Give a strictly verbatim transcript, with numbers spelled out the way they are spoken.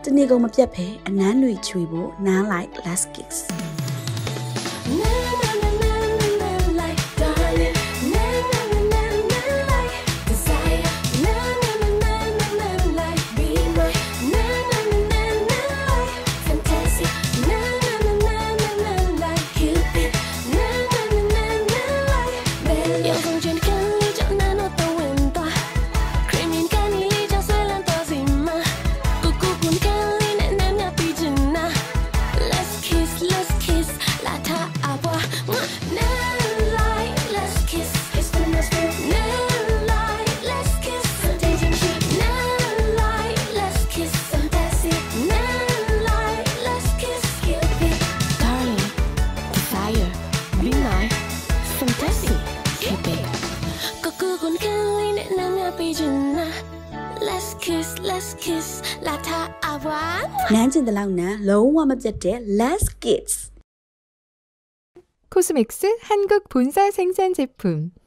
တနေ့ကုန်မပြတ်ဖဲအနမ်းတွေချွေဖို့နားလိုက် let's kiss 난진 들라우나 로우와 맵제때 Let's Kiss 코스믹스 한국 본사 생산 제품